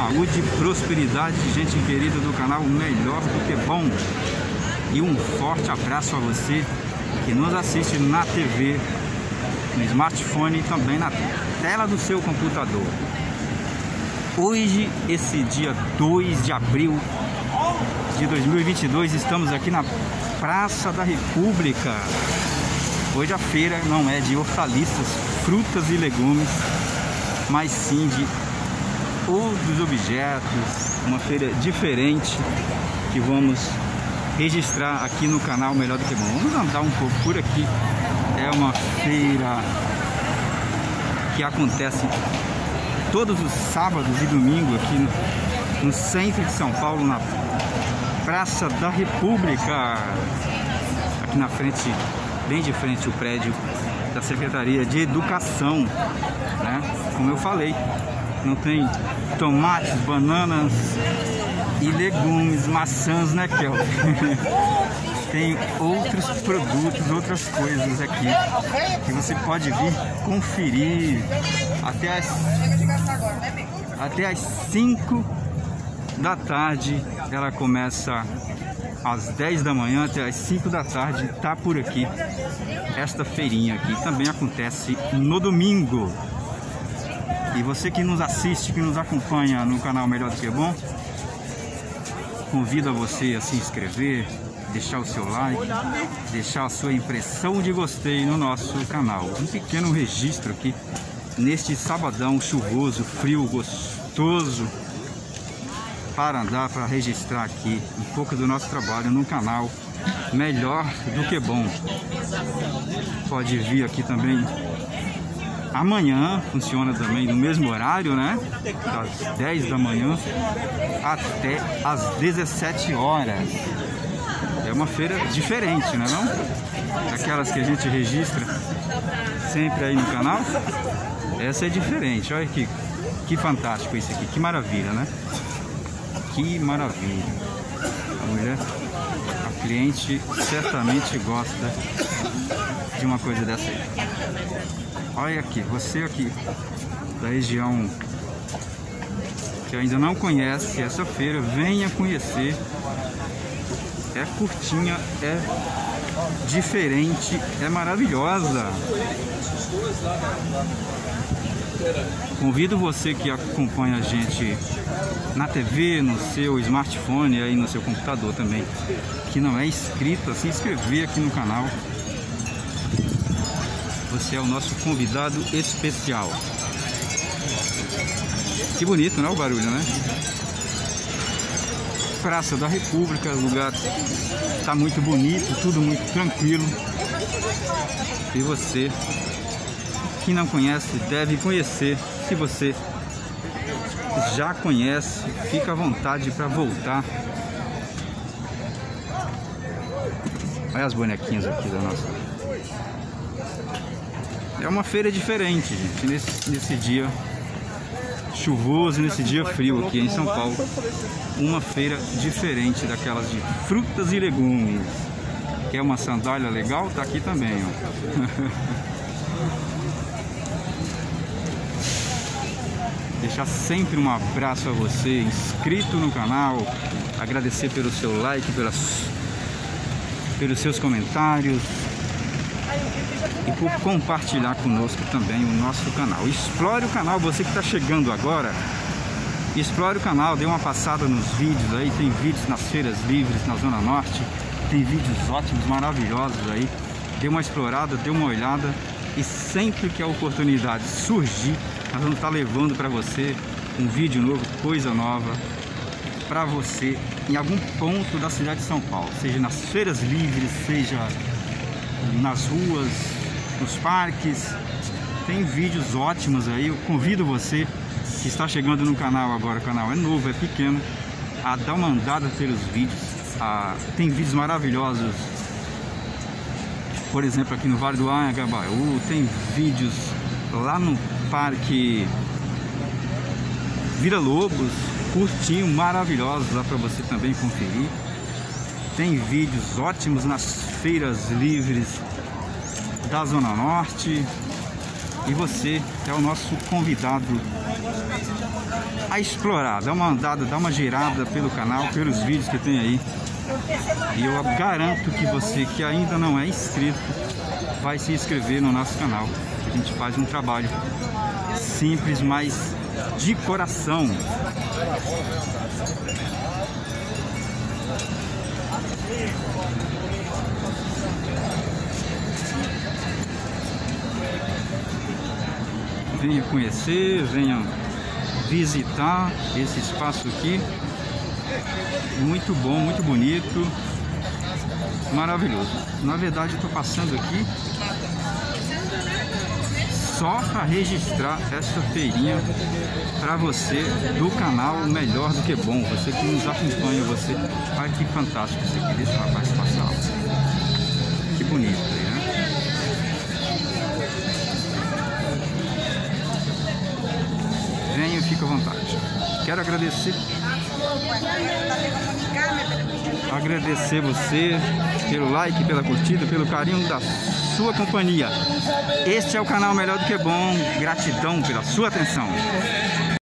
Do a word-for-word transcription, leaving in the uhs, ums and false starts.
saúde, prosperidade, gente querida do canal Melhor do Que Bom. E um forte abraço a você que nos assiste na T V, no smartphone e também na tela do seu computador. Hoje, esse dia dois de abril de dois mil e vinte e dois, estamos aqui na Praça da República. Hoje a feira não é de hortaliças, frutas e legumes, mas sim de outros objetos, uma feira diferente que vamos registrar aqui no canal Melhor do Que Bom. Vamos andar um pouco por aqui. É uma feira que acontece todos os sábados e domingos aqui no, no centro de São Paulo, na Praça da República. Aqui na frente, bem de frente, o prédio da Secretaria de Educação, né? Como eu falei, não tem tomates, bananas e legumes, maçãs, né, Kel? Tem outros produtos, outras coisas aqui que você pode vir conferir até as, até as cinco da tarde. Ela começa às dez da manhã até às cinco da tarde, tá por aqui. Esta feirinha aqui também acontece no domingo. E você que nos assiste, que nos acompanha no canal Melhor do Que Bom, convido a você a se inscrever, deixar o seu like, deixar a sua impressão de gostei no nosso canal. Um pequeno registro aqui neste sabadão chuvoso, frio, gostoso, para andar, para registrar aqui um pouco do nosso trabalho no canal Melhor do Que Bom. Pode vir aqui também amanhã, funciona também no mesmo horário, né? Das dez da manhã até às dezessete horas. É uma feira diferente, né, não? Aquelas que a gente registra sempre aí no canal. Essa é diferente. Olha que, que fantástico isso aqui, que maravilha, né? Que maravilha. A mulher, a cliente certamente gosta de uma coisa dessa aí. Olha aqui, você aqui da região que ainda não conhece essa feira, venha conhecer. É curtinha, é diferente, é maravilhosa. Convido você que acompanha a gente na T V, no seu smartphone, aí no seu computador também, que não é inscrito, a se inscrever aqui no canal. Você é o nosso convidado especial. Que bonito, não é o barulho, né? Praça da República, o lugar está muito bonito, tudo muito tranquilo. E você que não conhece deve conhecer. Se você já conhece, fica à vontade para voltar. Olha as bonequinhas aqui da nossa. É uma feira diferente, gente, nesse, nesse dia chuvoso, nesse dia frio aqui em São Paulo. Uma feira diferente daquelas de frutas e legumes. Quer uma sandália legal? Tá aqui também, ó. Deixar sempre um abraço a você, inscrito no canal. Agradecer pelo seu like, pelas, pelos seus comentários e por compartilhar conosco também o nosso canal. Explore o canal, você que está chegando agora. Explore o canal, dê uma passada nos vídeos aí. Tem vídeos nas feiras livres na Zona Norte. Tem vídeos ótimos, maravilhosos aí. Dê uma explorada, dê uma olhada. E sempre que a oportunidade surgir, nós vamos estar levando para você um vídeo novo, coisa nova para você em algum ponto da cidade de São Paulo. Seja nas feiras livres, seja nas ruas, nos parques. Tem vídeos ótimos aí. Eu convido você que está chegando no canal agora, o canal é novo, é pequeno, a dar uma andada pelos vídeos. Ah, tem vídeos maravilhosos, por exemplo, aqui no Vale do Anhangabaú. Tem vídeos lá no Parque Vila Lobos, curtinho, maravilhosos, lá para você também conferir. Tem vídeos ótimos nas feiras livres da Zona Norte. E você é o nosso convidado a explorar, dar uma andada, dar uma girada pelo canal, pelos vídeos que tem aí. E eu garanto que você que ainda não é inscrito vai se inscrever no nosso canal. A gente faz um trabalho simples, mas de coração. Venha conhecer, venha visitar esse espaço aqui. Muito bom, muito bonito, maravilhoso. Na verdade, eu estou passando aqui só para registrar essa feirinha para você do canal Melhor do que Bom. Você que nos acompanha, você. Olha que fantástico isso aqui. Deixa o rapaz passar. Que bonito aí, né? Venha e fique à vontade. Quero agradecer. Agradecer você pelo like, pela curtida, pelo carinho da sua companhia. Este é o canal Melhor do que Bom. Gratidão pela sua atenção.